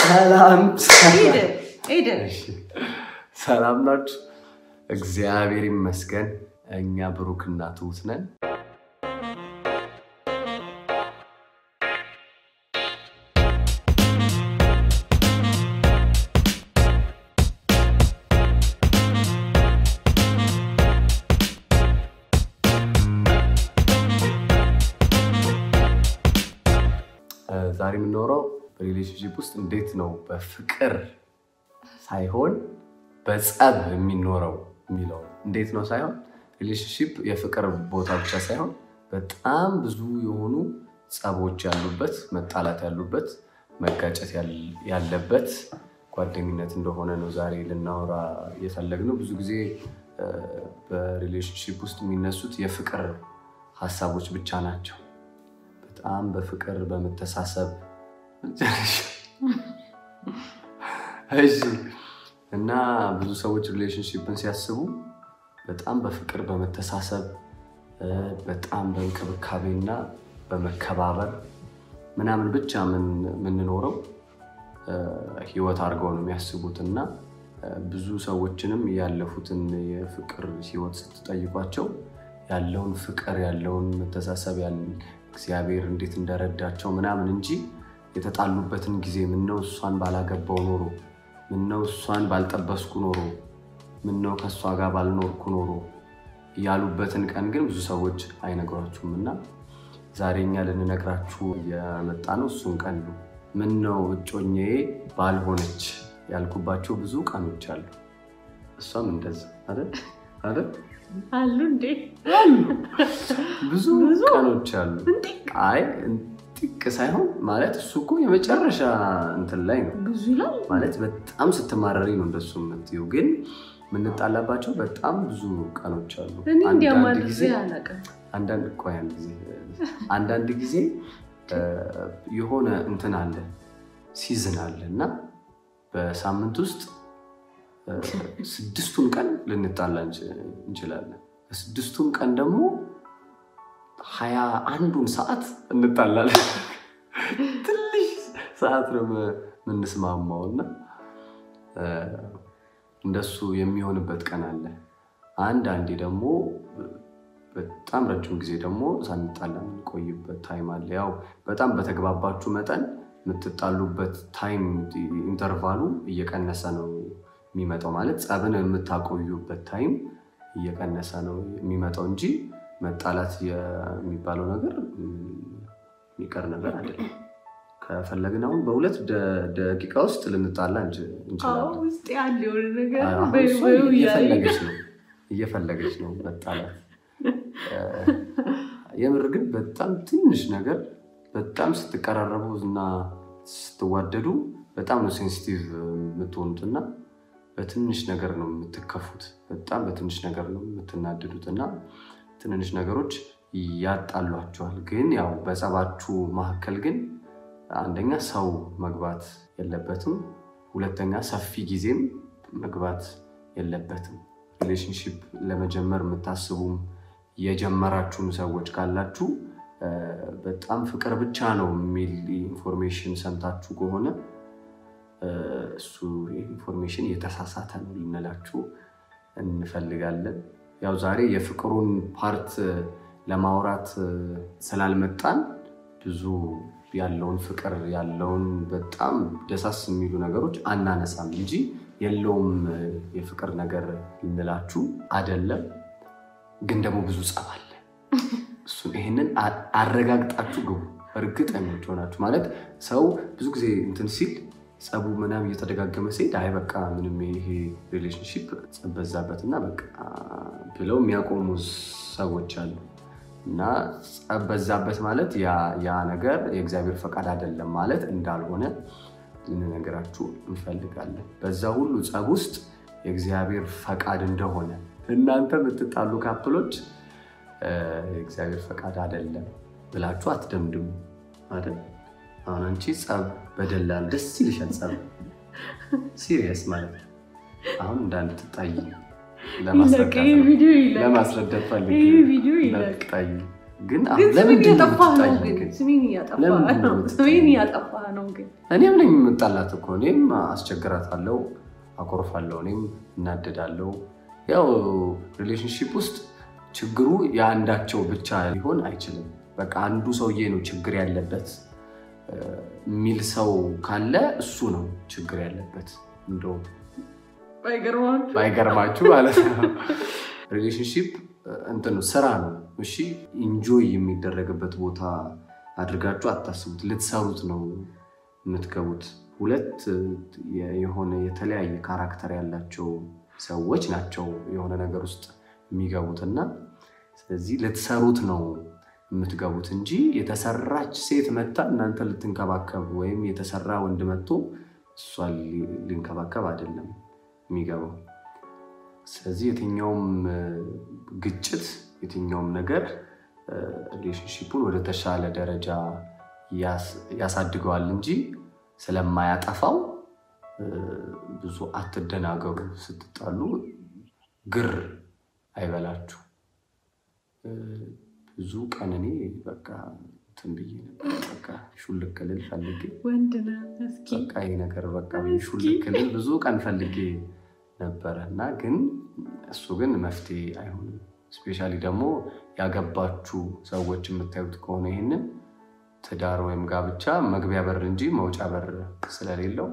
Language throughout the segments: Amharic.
ሰላም ሄደ ሰላም ናችሁ እግዚአብሔር ይመስገን እኛ ብሩክና ትሁት ነን ዛሬ የምንኖረው በሪሌሽንሺፕ ውስጥ እንዴት ነው በፍቅር ሳይሆን በጸብ የሚኖረው የሚለው እንዴት ነው ሳይሆን ሪሌሽንሺፕ የፍቅር ቦታ ብቻ ሳይሆን በጣም ብዙ የሆኑ ጸቦች ያሉበት መጣላት ያሉበት መጋጨት ያለበት ጓደኝነት እንደሆነ ነው ዛሬ ልናወራ የፈለግነው ብዙ ጊዜ በሪሌሽንሺፕ ውስጥ የሚነሱት የፍቅር ሐሳቦች ብቻ ናቸው በጣም በፍቅር በመተሳሰብ እሺ እና ብዙ ሰዎች ሪሌሽንሺፕን ሲያስቡ በጣም በፍቅር በመተሳሰብ በጣም በእንክብካቤና በመከባበር ምናምን ብቻ ምንኖረው ህይወት አድርገው ነው የሚያስቡትና ብዙ ሰዎችንም ያለፉትን የፍቅር ህይወት ስትጠይቋቸው ያለውን ፍቅር ያለውን መተሳሰብ እግዚአብሔር እንዴት እንደረዳቸው ምናምን እንጂ የተጣሉበትን ጊዜ ምነው እሷን ባላገባው ኖሮ ምነው እሷን ባልጠበስኩ ኖሮ ምነው ከሷ ጋር ባልኖርኩ ኖሮ ያሉበትን ቀን ግን ብዙ ሰዎች አይነግራችሁምና ዛሬኛ ልንነግራችሁ የመጣነው እሱን ቀን ነው ምነው እጮኛዬ ባልሆነች ያልኩባቸው ብዙ ቀኖች አሉ እሷም እንደዛ አይደል አሉ እንዴ ብዙ ቀኖች አሉ አይ ጥቅ ሳይሆን ማለት እሱ እኮ የመጨረሻ እንትን ላይ ነው ብዙ ይላል ማለት በጣም ስትማረሪ ነው እንደሱ የምትይው ግን ምንጣላባቸው በጣም ብዙ ቀኖች አሉ አንዳንድ ጊዜ የሆነ እንትን አለ ሲዝን አለና በሳምንት ውስጥ 6ቱን ቀን ልንጣላ እንችላለን 6ቱን ቀን ደግሞ 21ን ሰዓት እንጣላለን ትንሽ ሰዓት ነው ምንስማማውና እንደሱ የሚሆንበት ቀን አለ አንዳንዴ ደግሞ በጣም ረጅም ጊዜ ደግሞ ሳንጣላ እንቆይበት ታይም አለ ያው በጣም በተግባባችሁ መጠን የምትጣሉበት ታይም ኢንተርቫሉ እየቀነሰ ነው የሚመጣው ማለት ጸብን የምታቆዩበት ታይም እየቀነሰ ነው የሚመጣው እንጂ መጣላት የሚባለው ነገር የሚቀር ነገር አይደለም ከፈለግን አሁን በሁለት ደቂቃ ውስጥ ልንጣላ እንችላለን ውስጥ ያለው ነገር እየፈለገች ነው መጣላት የምር ግን በጣም ትንሽ ነገር በጣም ስትቀራረቡና ስትዋደዱ በጣም ነው ሴንሲቲቭ የምትሆኑትና በትንሽ ነገር ነው የምትከፉት በጣም በትንሽ ነገር ነው የምትናደዱትና ትንንሽ ነገሮች ያጣሏቸዋል ግን ያው በጸባችሁ መሐከል ግን አንደኛ ሰው መግባት የለበትም ሁለተኛ ሰፊ ጊዜም መግባት የለበትም ሪሌሽንሺፕ ለመጀመር የምታስቡም የጀመራችሁም ሰዎች ካላችሁ በጣም ፍቅር ብቻ ነው የሚል ኢንፎርሜሽን ሰምታችሁ ከሆነ እሱ ኢንፎርሜሽን የተሳሳተ ነው ልንላችሁ እንፈልጋለን ያው ዛሬ የፍቅሩን ፓርት ለማውራት ስላልመጣን ብዙ ያለውን ፍቅር ያለውን በጣም ደሳስ የሚሉ ነገሮች አናነሳም እንጂ የለውም የፍቅር ነገር ልንላችሁ አይደለም ግን ደግሞ ብዙ ጸብ አለ እሱ ይሄንን አረጋግጣችሁ ግቡ እርግጠኞች ሆናችሁ ማለት ሰው ብዙ ጊዜ እንትን ሲል ጸቡ ምናምን እየተደጋገመ ሲሄድ አይ በቃ ምንም ይሄ ሪሌሽንሺፕ ጸበዛበትና በቃ ብለው የሚያቆሙ ሰዎች አሉ እና ጸበዛበት ማለት ያ ነገር የእግዚአብሔር ፈቃድ አይደለም ማለት እንዳልሆነ ልንነግራችሁ እንፈልጋለን በዛ ሁሉ ጸብ ውስጥ የእግዚአብሔር ፈቃድ እንደሆነ እናንተ የምትጣሉ ካፕሎች የእግዚአብሔር ፈቃድ አይደለም ብላችሁ አትደምድሙ አይደል አሁን አንቺ ጸብ በደላል ደስ ይልሻል ጸብ ሲሪየስ ማለት አሁን እንዳንትጣይ ለማስረዳት ፈልጌ ቪዲዮ ይላል ግን ለምን ያጠፋህ ነው ግን ስሚኝ ያጠፋህ ነው ግን እኔም ነኝ የምጣላት እኮ እኔም አስቸግራታለሁ አቆርፋለሁ እኔም እናደዳለሁ ያው ሪሌሽንሺፕ ውስጥ ችግሩ ያንዳቸው ብቻ ሊሆን አይችልም በቃ አንዱ ሰውዬ ነው ችግር ያለበት ሚል ሰው ካለ እሱ ነው ችግር ያለበት እንደው ባይገርማችሁ ማለት ነው ሪሌሽንሺፕ እንትን ስራ ነው እሺ ኢንጆይ የሚደረግበት ቦታ አድርጋችሁ አታስቡት ልትሰሩት ነው የምትገቡት ሁለት የሆነ የተለያየ ካራክተር ያላቸው ሰዎች ናቸው የሆነ ነገር ውስጥ የሚገቡትና ስለዚህ ልትሰሩት ነው የምትገቡት እንጂ የተሰራች ሴት መጣ እናንተ ልትንከባከቡ ወይም የተሰራ ወንድ መጥቶ እሷ ሊንከባከብ አይደለም የሚገባው ስለዚህ የትኛውም ግጭት የትኛውም ነገር ሪሌሽንሺፑን ወደ ተሻለ ደረጃ ያሳድገዋል እንጂ ስለማያጠፋው ብዙ አትደናገሩ ስትጣሉ ግር አይበላችሁ ብዙ ቀን እኔ በቃ ትንብዬ ነበር በቃ ሹልክልል ፈልጌ ወንድና እስኪ በቃ ይሄ ነገር በቃ ሹልክልል ብዙ ቀን ፈልጌ ነበርና ግን እሱ ግን መፍትሄ አይሆንም ስፔሻሊ ደግሞ ያገባችሁ ሰዎች የምታዩት ከሆነ ይሄንን ትዳር ወይም ጋብቻ መግቢያ በር እንጂ መውጫ በር ስለሌለው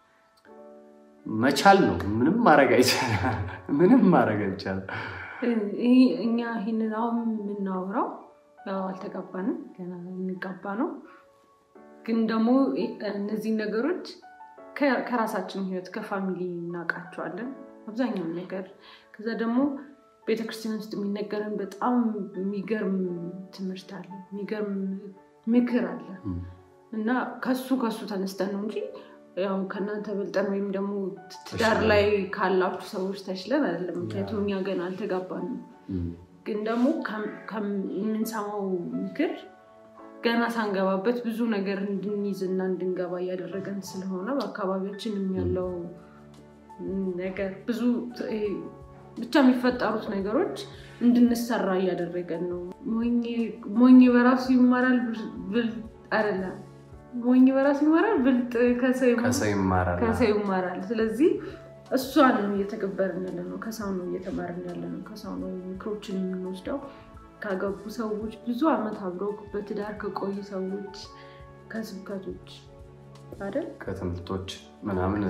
መቻል ነው ምንም ማድረግ አይቻልም እኛ ይሄንን አሁን የምናወራው ያው አልተጋባንም ገና እንጋባ ነው ግን ደግሞ እነዚህ ነገሮች ከራሳችን ህይወት ከፋሚሊ እናቃቸዋለን አብዛኛው ነገር ከዛ ደግሞ ቤተክርስቲያን ውስጥ የሚነገረን በጣም የሚገርም ትምህርት አለ የሚገርም ምክር አለ እና ከሱ ተነስተን ነው እንጂ ያው ከናንተ በልጠን ወይም ደግሞ ትዳር ላይ ካላችሁ ሰዎች ተሽለን አይደለም ምክንያቱም እኛ ገና አልተጋባንም ግን ደግሞ ከምንሰማው ምክር ገና ሳንገባበት ብዙ ነገር እንድንይዝና እንድንገባ ያደረገን ስለሆነ በአካባቢያችንም ያለው ነገር ብዙ ብቻ የሚፈጠሩት ነገሮች እንድንሰራ ያደረገን ነው ሞኝ በራሱ ይማራል ብልጥ አይደለም ሞኝ በራሱ ይማራል ብልጥ ከሰው ይማራል ስለዚህ እሷን ነው እየተከበርን ያለነው ከሰው ነው እየተማርን ያለነው ከሰው ነው ምክሮችን የምንወስደው ካገቡ ሰዎች ብዙ አመት አብረው በትዳር ከቆዩ ሰዎች ከስብከቶች አይደል ከትምህርቶች ምናምን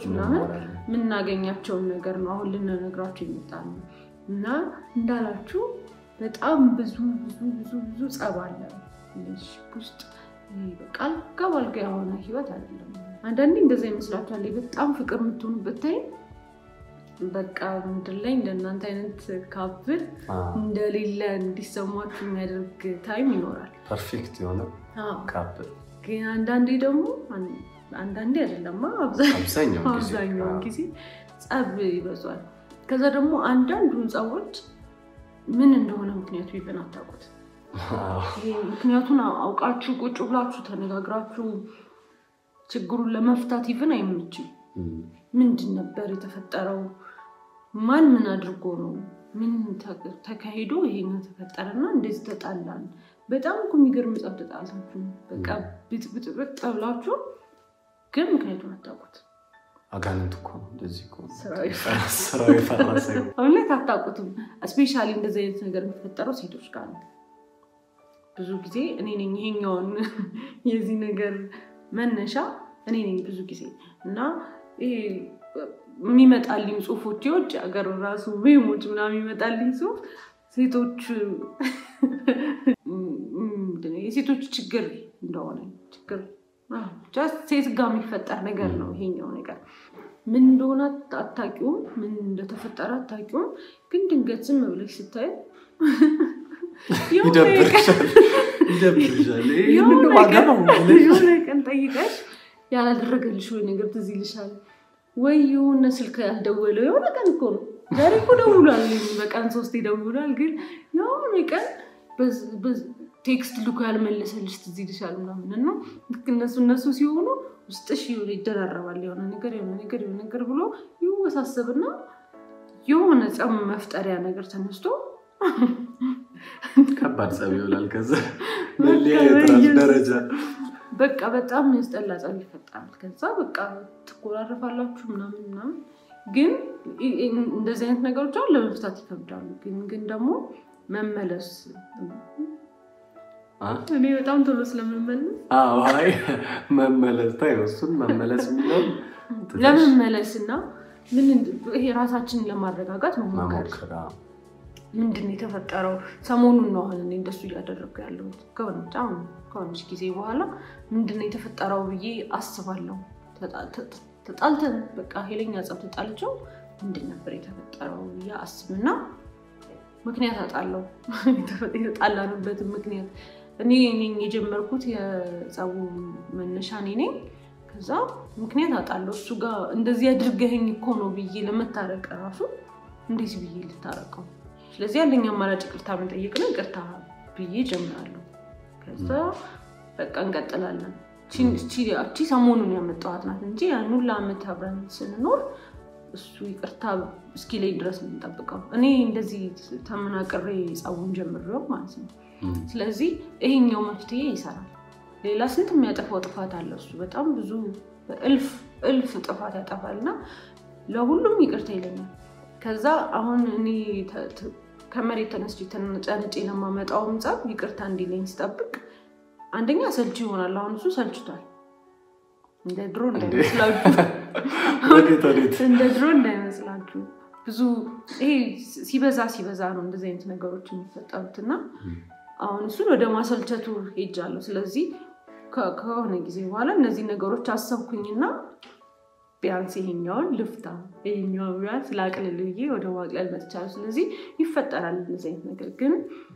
ምናገኛቸው ነገር ነው አሁን ልንነግራችሁ ይመጣል እና እንዳላችሁ በጣም ብዙ ጸብ አለ ውስጥ በቃል ጋባልጋ የሆነ ህይወት አይደለም አንዳንዴ እንደዚህ ይመስላችኋል በጣም ፍቅር የምትሆኑበት ታይም በቃ ምድር ላይ እንደናንተ አይነት ካፕል እንደሌለ እንዲሰማችሁ የሚያደርግ ታይም ይኖራል ፐርፌክት የሆነ ካፕል ግን አንዳንዴ ደግሞ አንዳንዴ አይደለም አብዛኛው ጊዜ ጸብ ይበዛል ከዛ ደግሞ አንዳንዱን ጸቦች ምን እንደሆነ ምክንያቱ ይበናታቁት ምክንያቱን አውቃችሁ ቁጭ ብላችሁ ተነጋግራችሁ ችግሩን ለመፍታት ይፈን አይመችም ምንድን ነበር የተፈጠረው ማን ምን አድርጎ ነው ምን ተካሂዶ ይሄን ተፈጠረና እንደዚህ ተጣላን በጣም የሚገርም ጸብ ተጣልታችሁ በቃ ብጥብጥ ተብላችሁ ግን ምክንያቱን አታውቁት አጋንንት እኮ እንደዚህ እኮ ስራው ይፈራሰው አሁን አታውቁትም ስፔሻሊ እንደዚህ አይነት ነገር የሚፈጠረው ሴቶች ጋር ነው ብዙ ጊዜ እኔ ነኝ ይሄኛውን የዚህ ነገር መነሻ እኔ ነኝ ብዙ ጊዜ እና የሚመጣልኝ ጽሁፎች የውጭ ሀገር ራሱ ሜሞች ምናምን የሚመጣልኝ ጽሁፍ ሴቶች የሴቶች ችግር እንደሆነ ችግር just ሴት ጋር የሚፈጠር ነገር ነው ይሄኛው ነገር ምን እንደሆነ አታውቂውም ምን እንደተፈጠረ አታውቂውም ግን ድንገት ዝም ብለሽ ስታይ ይደብርሻል ይሄንን ማጋነው የሆነ ቀን ጠይቀሽ ያላደረገልሽ ወይ ነገር ትዝ ይልሻል ወይ የሆነ ስልክ ያልደወለው የሆነ ቀን እኮ ነው ዛሬ እኮ ደውሏል በቀን 3 ይደውላል ግን የሆነ ቀን ቴክስት ልኮ ያልመለሰልሽ ትዝ ይልሻል ምናምን ነው እነሱ ሲሆኑ ውስጥሽ ይደራረባል የሆነ ነገር ብሎ ይወሳሰብና የሆነ ጸም መፍጠሪያ ነገር ተነስቶ ከባድ ጸብ ይሆናል ከዛ ለሊያየት ደረጃ በቃ በጣም ያስጠላ ጸብ ይፈጠራል ከዛ በቃ ትቆራረፋላችሁ ምናምን ግን እንደዚህ አይነት ነገሮች አሉ ለመፍታት ይከብዳሉ ግን ደግሞ መመለስ እኔ በጣም ቶሎ ስለምመለስ አይ መመለስ ታይወስን መመለስ የሚለው ለመመለስና ምን ይሄ ራሳችንን ለማረጋጋት መሞከር ምንድነው የተፈጠረው ሰሞኑን ነው አሁን እንደሱ ያደረኩ ያለው ከሆነች ጊዜ በኋላ ምንድነው የተፈጠረው ብዬ አስባለሁ ተጣልተን በቃ ሄለኛ ጸብ ተጣልቸው ምንድን ነበር የተፈጠረው ያ አስብና ምክንያት አጣለው የተጣላንበት ምክንያት እኔ የጀመርኩት የጸቡ መነሻ ነኝ ከዛ ምክንያት አጣለው እሱ ጋር እንደዚህ አድርገኸኝ እኮ ነው ብዬ ለመታረቅ ራሱ እንደዚህ ብዬ ልታረቀው ስለዚህ ያለኛ አማራጭ ይቅርታ መጠየቅ ነው ይቅርታ ብዬ ጀምራለሁ ከዛ በቃ እንቀጥላለን እቺ ሰሞኑን ያመጣኋት ናት እንጂ ያን ሁሉ አመት አብረን ስንኖር እሱ ይቅርታ እስኪ ላይ ድረስ ነው ተጠብቀው እኔ እንደዚህ ተመናቀሬ ጸቡን ጀምሬው ማለት ነው ስለዚህ ይሄኛው መፍትሄ ይሰራል ሌላ ስንት የሚያጠፋው ጥፋት አለ እሱ በጣም ብዙ እልፍ ጥፋት ያጠፋልና ለሁሉም ይቅርታ ይለኛል ከዛ አሁን እኔ ከመሬት ተነስቼ ተነጨ ለማመጣው ጸብ ይቅርታ እንዲለኝ ስጠብቅ አንደኛ ሰልች ይሆናል አሁን እሱ ሰልችቷል እንደ ድሮ እንዳይመስላችሁ ብዙ ይሄ ሲበዛ ነው እንደዚህ አይነት ነገሮች የሚፈጠሩትና አሁን እሱ ወደ ማሰልቸቱ ሄጃለሁ ስለዚህ ከሆነ ጊዜ በኋላ እነዚህ ነገሮች አሰብኩኝና ቢያንስ ይሄኛውን ልፍታ ይሄኛው ቢያንስ ላቅልልዬ ወደ ዋቅለል መጥቻለሁ ስለዚህ ይፈጠራል እንደዚህ አይነት ነገር ግን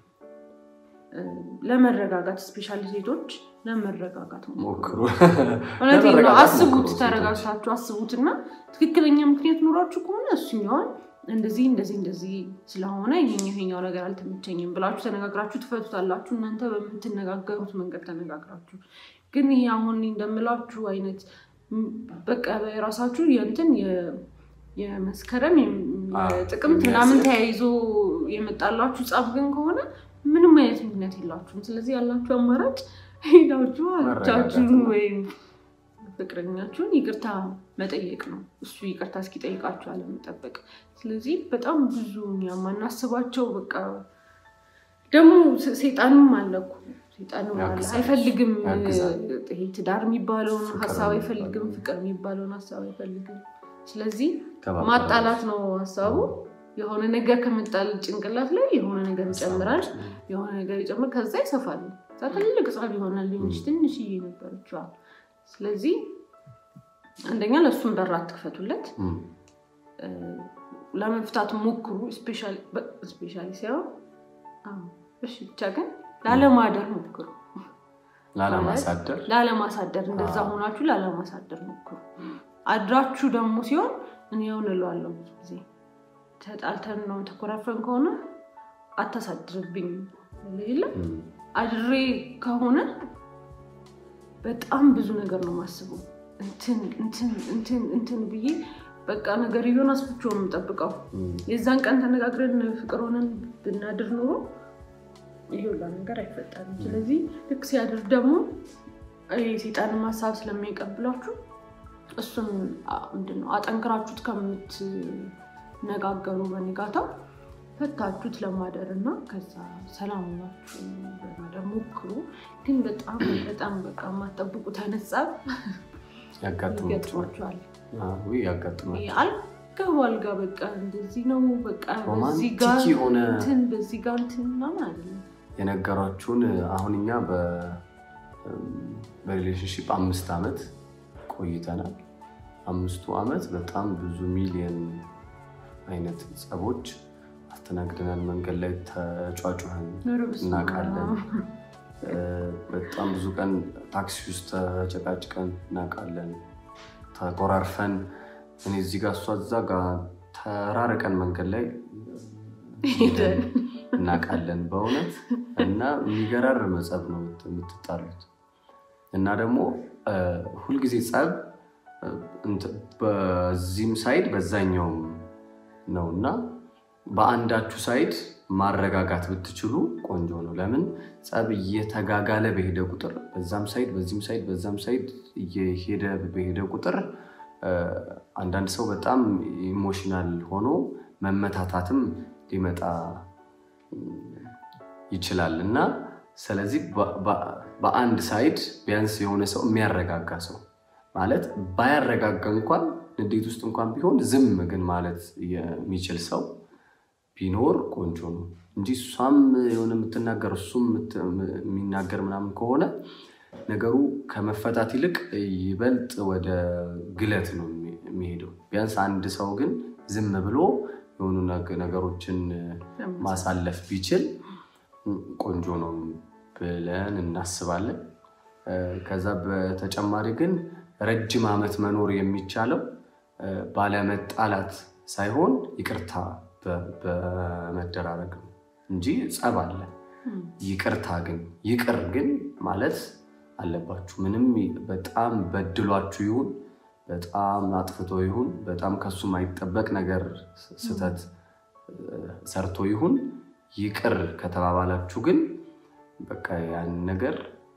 ለመረጋጋት ስፔሻሊ ሴቶች ለመረጋጋት ሞክሩ ማለት ነው አስቡት ተረጋግታችሁ አስቡትና ትክክለኛ ምክንያት ኖራችሁ ከሆነ እሱኛው እንደዚህ ስለሆነ ይሄኛው ነገር አልተመቸኝም ብላችሁ ተነጋግራችሁ ትፈቱታላችሁ እናንተ በመተነጋገሩት መንገድ ተነጋግራችሁ ግን ይሄ አሁን እንደምላችሁ አይነት በቃ በራሳችሁ የመስከረም ጥቅምት ምናምን ተያይዞ የመጣላችሁ ጻፍ ግን ከሆነ ምንም አይነት ምክንያት የላችሁም ስለዚህ ያላችሁ አማራጭ ሄዳችሁ አቻችሁን ወይ ፍቅረኛችሁን ይቅርታ መጠየቅ ነው እሱ ይቅርታ እስኪጠይቃችሁ አለመጠበቅ ስለዚህ በጣም ብዙ ያማናስባቸው በቃ ደግሞ ሰይጣንም አለኩ ሰይጣንም አለ አይፈልግም ይሄ ትዳር የሚባለውን ሐሳብ አይፈልግም ፍቅር የሚባለውን ሐሳብ አይፈልግም ስለዚህ ማጣላት ነው ሐሳቡ የሆነ ነገር ከመጣል ጭንቅላት ላይ የሆነ ነገር ይጨምራል የሆነ ነገር ይጨምር ከዛ ይሰፋል ትልቅ ጻፍ ይሆናል ትንሽ ይነበርቻው ስለዚህ አንደኛ ለሱም በራት ተከፈቱለት ለመፍታት ሞክሩ ስፔሻሊ ሲያው እሺ ብቻ ግን ላለማደር ሞክሩ ላለማሳደር እንደዛ ሆናችሁ ላለማሳደር ሞክሩ አድራችሁ ደግሞ ሲሆን እኔ እላለሁ ጊዜ ተጣልተን ነው ተኮራፈን ከሆነ አታሳድርብኝ ለሌላ አድሬ ከሆነ በጣም ብዙ ነገር ነው ማስበው እንትን ብዬ በቃ ነገር ይሆን አስፍቼው ነው ተጠብቀው የዛን ቀን ተነጋግረን ፍቅር ሆነን ብናድር ኖሮ ይሁላ ነገር አይፈጠርም ስለዚህ ልክ ሲያድር ደግሞ ሰይጣን ማሳብ ስለሚቀበላችሁ እሱን ምንድነው አጠንክራችሁት ከምትነጋገሩ በንጋታው ፈታችሁት ለማደርና ከዛ ሰላም ናችሁ በማደር ሞክሩ ግን በጣም በቃ ማጠብቁት ተነጻብ ያጋጥማችኋል አልጋ በቃ እንደዚህ ነው በቃ በዚህ ጋር ምናምን አይደለም የነገራችሁን አሁንኛ በሪሌሽንሺፕ 5 አመት ቆይተናል 5 አመት በጣም ብዙ ሚሊዮን አይነት ጸቦች አስተናግደናል መንገድ ላይ ተጫጫን እናቃለን በጣም ብዙ ቀን ታክሲ ውስጥ ተጨቃጭቀን እናቃለን ተቆራርፈን እኔ እዚህ ጋር እሷ እዛ ጋር ተራረቀን መንገድ ላይ እናቃለን በእውነት እና የሚገራርም ጸብ ነው የምትጣሉት እና ደግሞ ሁሉ ጊዜ ጸብ በዚህም ሳይድ በዛኛው ነውና በአንዳችሁ ሳይድ ማረጋጋት ብትችሉ ቆንጆ ነው ለምን ጸብ እየተጋጋለ በሄደ ቁጥር በዛም ሳይድ በዚህም ሳይድ በዛም ሳይድ እየሄደ በሄደ ቁጥር አንዳንድ ሰው በጣም ኢሞሽናል ሆኖ መመታታትም ሊመጣ ይችላልና ስለዚህ በአንድ ሳይድ ቢያንስ የሆነ ሰው የሚያረጋጋ ሰው ማለት ባያረጋጋ እንኳን እንዴት ውስጥ እንኳን ቢሆን ዝም ግን ማለት የሚችል ሰው ቢኖር ቆንጆ ነው እንጂ እሷም የሆነ የምትናገር እሱም የሚናገር ምናምን ከሆነ ነገሩ ከመፈታት ይልቅ ይበልጥ ወደ ግለት ነው የሚሄደው ቢያንስ አንድ ሰው ግን ዝም ብሎ የሆኑ ነገሮችን ማሳለፍ ቢችል ቆንጆ ነው ብለን እናስባለን ከዛ በተጨማሪ ግን ረጅም ዓመት መኖር የሚቻለው ባለመጣላት ሳይሆን ይቅርታ በመደራረግ እንጂ ጸብ አለ ይቅርታ ግን ይቅር ግን ማለት አለባችሁ ምንም በጣም በድሏችሁ ይሁን በጣም አጥፍቶ ይሁን በጣም ከሱ ማይጠበቅ ነገር ስተት ሰርቶ ይሁን ይቅር ከተባባላችሁ ግን በቃ ያን ነገር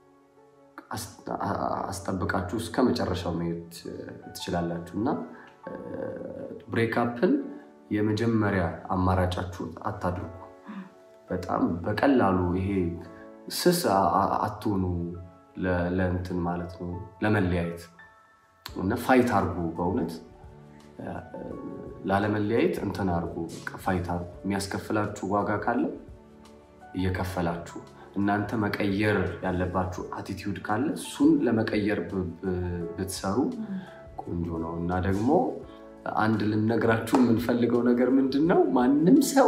አስጠብቃችሁ እስከ መጨረሻው መሄድ ትችላላችሁና ብሬክ አፕን የመጀመሪያ አማራጫችሁ አታድርጉ በጣም በቀላሉ ይሄ ስስ አትሆኑ ለእንትን ማለት ነው ለመለያየት እና ፋይት አርጉ በእውነት ላለመለያየት እንትን አርጉ በቃ ፋይት አርጉ የሚያስከፍላችሁ ዋጋ ካለ እየከፈላችሁ እናንተ መቀየር ያለባችሁ አቲቲዩድ ካለ እሱን ለመቀየር ብትሰሩ ቆንጆ ነው እና ደግሞ አንድ ልንነግራችሁ የምንፈልገው ነገር ምንድነው ማንንም ሰው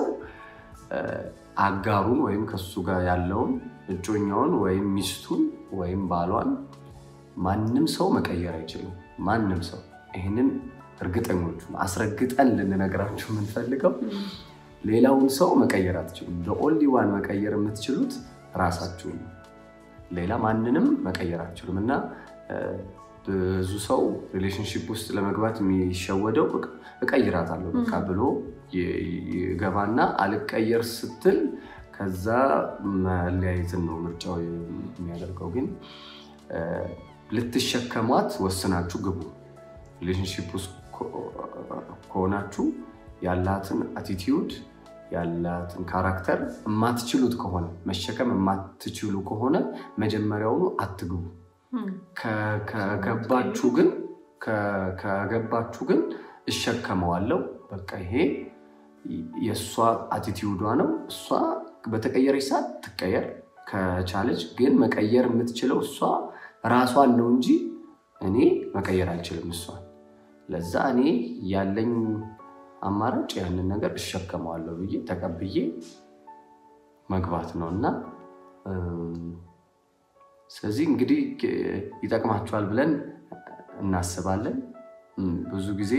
አጋሩን ወይም ከሱ ጋር ያለውን እጮኛውን ወይም ሚስቱን ወይም ባሏን ማንንም ሰው መቀየር አይችልም ማንንም ሰው ይሄንን እርግጠኞች አስረግጠን ልንነግራችሁ የምንፈልገው ሌላውን ሰው መቀየር አትችሉም the only one መቀየር የምትችሉት ራሳችሁ ሌላ ማንንም መቀየር አትችሉምና ብዙ ሰው ሪሌሽንሺፕ ውስጥ ለመግባት የሚሸወደው እቀይራታለሁ በቃ ብሎ ይገባና አልቀየር ስትል ከዛ መለያየትን ነው ምርጫው የሚያደርገው ግን ልትሸከሟት ወስናችሁ ግቡ ሪሌሽንሺፕ ውስጥ ከሆናችሁ ያላትን አቲቲዩድ ያላትን ካራክተር ማትችሉት ከሆነ መሸከም ማትችሉ ከሆነ መጀመሪያውኑ አትግቡ ከገባችሁ ግን እሸከመዋለሁ በቃ ይሄ የሷ አቲቲዩዷ ነው እሷ በተቀየረች ሰዓት ትቀየር ከቻለች ግን መቀየር የምትችለው እሷ ራሷን ነው እንጂ እኔ መቀየር አልችልም እሷ ለዛ እኔ ያለኝ አማራጭ ያንን ነገር እሸከመዋለሁ ብዬ ተቀብዬ መግባት ነውና ስለዚህ እንግዲህ ይጠቅማችኋል ብለን እናስባለን ብዙ ጊዜ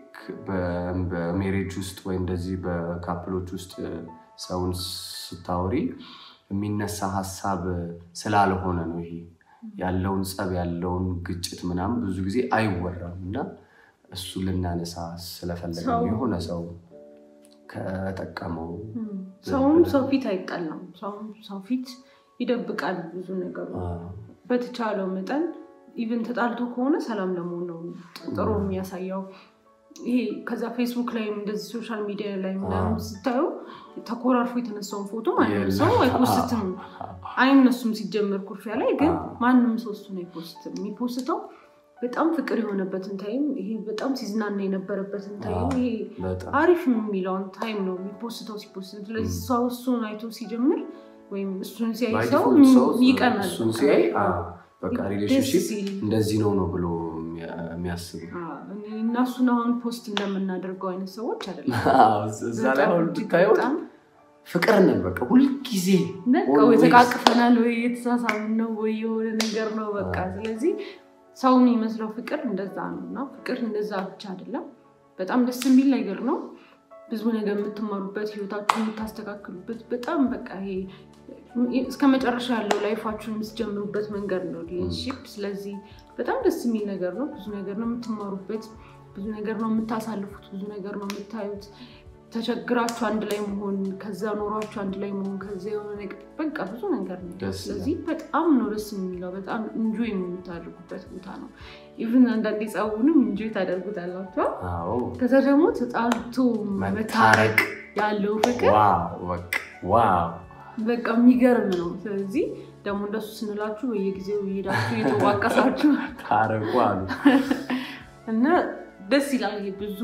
በሜሬጅ ውስጥ ወይ እንደዚህ በካፕሎች ውስጥ ሰውን ስታወሪ የሚነሳ ሐሳብ ስላልሆነ ነው ይሄ ያለውን ጸብ ያለውን ግጭት ምናምን ብዙ ጊዜ አይወራምና እሱ ልናነሳ ስለፈለገው የሆነ ሰው ከጠቀመው ሰው ፊት አይጣላም ሰው ፊት ይደብቃል ብዙ ነገር በተቻለው መጠን ኢቭን ተጣልቶ ከሆነ ሰላም ለመሆን ነው ጥሩ የሚያሳየው ይሄ ከዛ ፌስቡክ ላይ እንደዚህ ሶሻል ሚዲያ ላይ ምናምን ስታዩ ተኮራርፎ የተነሳውን ፎቶ ማንም ሰው አይፖስትም አይነሱም ሲጀመር ኩርፊያ ላይ ግን ማንም ሰው እሱን አይፖስትም የሚፖስተው በጣም ፍቅር የሆነበትን ታይም ይሄ በጣም ሲዝናና የነበረበትን ታይም ይሄ አሪፍ የሚለውን ታይም ነው የሚፖስተው ሲፖስት ስለዚህ ሰው እሱን አይቶ ሲጀምር ወይም እሱን ሲያይ ሰው ይቀናል እሱን ሲያይ በቃ ሪሌሽንሺፕ እንደዚህ ነው ብሎ የሚያስብ እና እሱን አሁን ፖስት እንደምናደርገው አይነት ሰዎች አይደለም እዛ ላይ ሁሉ ታዩት ፍቅር ነን በቃ ሁሉ ጊዜ በቃ የተቃቀፈናል ወይ የተሳሳምን ነው ወይ የሆነ ነገር ነው በቃ ስለዚህ ሰው የሚመስለው ፍቅር እንደዛ ነውና ፍቅር እንደዛ ብቻ አይደለም በጣም ደስ የሚል ነገር ነው ብዙ ነገር የምትማሩበት ህይወታችሁን የምታስተካክሉበት በጣም በቃ ይሄ እስከመጨረሻ ያለው ላይፋችሁን የምትጀምሩበት መንገድ ነው ሪሌሽንሺፕ ስለዚህ በጣም ደስ የሚል ነገር ነው ብዙ ነገር ነው የምትማሩበት ብዙ ነገር ነው የምታሳልፉት ብዙ ነገር ነው የምታዩት ተቸግራችሁ አንድ ላይ መሆን ከዛ ኖራችሁ አንድ ላይ መሆን ከዛ የሆነ ነገር በቃ ብዙ ነገር ነው ስለዚህ በጣም ነው ደስ የሚለው በጣም ኢንጆይ የምታደርጉበት ቦታ ነው ኢቭን አንዳንዴ ጻውንም ኢንጆይ ታደርጉታላችሁ አዎ ከዛ ደግሞ ተጣልቶ መታረቅ ያለው ፍቅር ዋው በቃ የሚገርም ነው ስለዚህ ደግሞ እንደሱ ስንላችሁ በየጊዜው ይሄዳችሁ የተዋቀሳችሁ ታረቁ አሉ እና ደስ ይላል ብዙ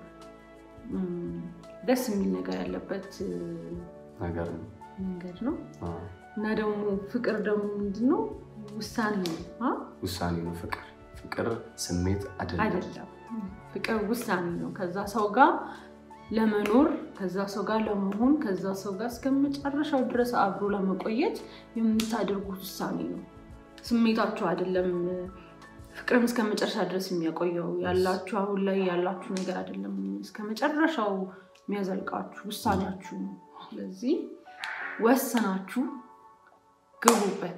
ደስ የሚል ነገር ያለበት ነገር ነው እና ደግሞ ፍቅር ደግሞ ምንድነው ውሳኔ ነው ፍቅር ስሜት አይደለም ፍቅር ውሳኔ ነው ከዛ ሰው ጋር ለመኖር ከዛ ሰው ጋር ለመሆን ከዛ ሰው ጋር እስከመጨረሻው ድረስ አብሮ ለመቆየት የምታደርጉት ውሳኔ ነው ስሜታችሁ አይደለም ፍቅርም እስከመጨረሻ ድረስ የሚያቆየው ያላችሁ አሁን ላይ ያላችሁ ነገር አይደለም እስከመጨረሻው የሚያዘልቃችሁ ውሳኔያችሁ ነው ስለዚህ ወሰናችሁ ግቡበት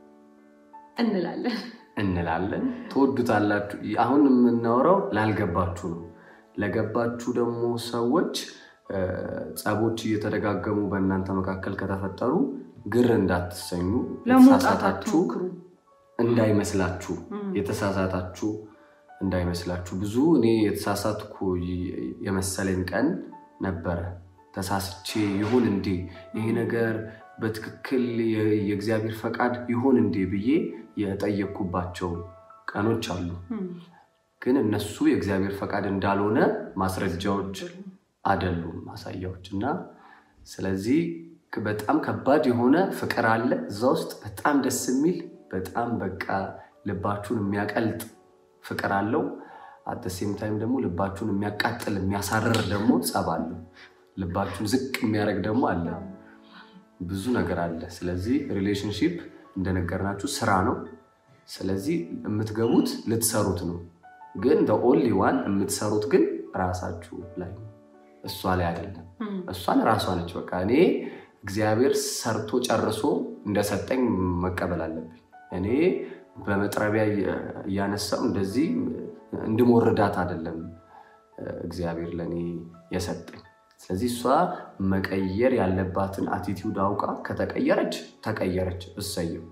እንላለን ተወዱታላችሁ አሁን የምናወራው ላልገባችሁ ነው ለገባችሁ ደግሞ ሰዎች ጻቦች እየተደጋገሙ በእናንተ መካከል ከተፈጠሩ ግር እንዳትሰኙ ለሞታታችሁ እንዳይመስላችሁ የተሳሳታችሁ እንዳይመስላችሁ ብዙ እኔ የተሳሳትኩ የመሰለኝ ቀን ነበር ተሳስቼ ይሁን እንዴ ይሄ ነገር በትክክል የእግዚአብሔር ፈቃድ ይሁን እንዴ ብዬ የጠየቅኩባቸው ቀኖች አሉ ግን እነሱ የእግዚአብሔር ፈቃድ እንዳልሆነ ማስረጃዎች አይደሉም ማሳያዎችና ስለዚህ በጣም ከባድ የሆነ ፍቅር አለ እዛውስጥ በጣም ደስ የሚል በጣም በቃ ልባችሁን የሚያቀልጥ ፍቅር አለው at the same time ደግሞ ልባችሁን የሚያቃጥል የሚያሳርር ደግሞ ጸብ አለው ልባችሁን ዝቅ የሚያረግ ደግሞ አለ ብዙ ነገር አለ ስለዚህ ሪሌሽንሺፕ እንደነገርናችሁ ስራ ነው ስለዚህ የምትገቡት ልትሰሩት ነው ግን the only one የምትሰሩት ግን ራሳችሁ ላይ እሷ ላይ አይደለም እሷን ራሷ ነች በቃ እኔ እግዚአብሔር ሰርቶ ጨርሶ እንደሰጠኝ መቀበል አለብኝ እኔ በመጥረቢያ ያነሳው እንደዚህ እንድሞርዳት አይደለም እግዚአብሔር ለኔ የሰጠኝ ስለዚህ እሷ መቀየር ያለባትን አቲቲዩድ አውቃ ተቀየረች እሰየው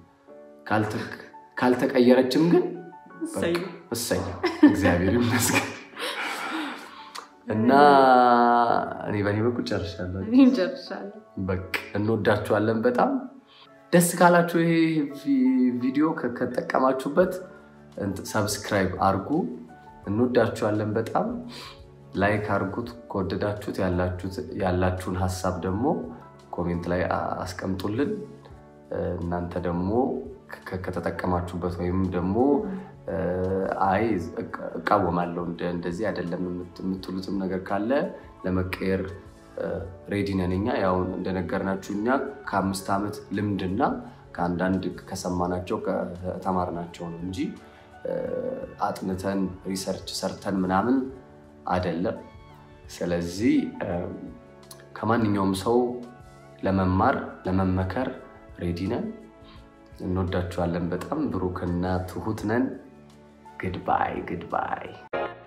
ካልተቀየረችም ግን እሰየው እግዚአብሔር ይመስገን እና እኔ በኔ በኩል ጨርሻለሁ በቃ እንወዳችኋለን በጣም ደስ ካላችሁ ይሄ ቪዲዮ ከተጠቀማችሁበት ሰብስክራይብ አርጉ እንወዳችኋለን በጣም ላይክ አርጉት ከወደዳችሁት ያላችሁን ሐሳብ ደግሞ ኮሜንት ላይ አስቀምጡልን እናንተ ደግሞ ከተጠቀማችሁበት ወይም ደግሞ አይ እቃወማለሁ እንደዚህ አይደለም የምትሉትም ነገር ካለ ለመቀየር ሬዲ ነንኛ ያው እንደነገርናችሁኛ ከ5 አመት ልምድና ከአንዳንድ ከሰማናቸው ከተማርናቸው ነው እንጂ አጥንተን ሪሰርች ሰርተን ምናምን አይደለም ስለዚህ ከማንኛውም ሰው ለመማር ለመመከር ሬዲ ነን እንወዳችኋለን በጣም ብሩክና ትሁት ነን goodbye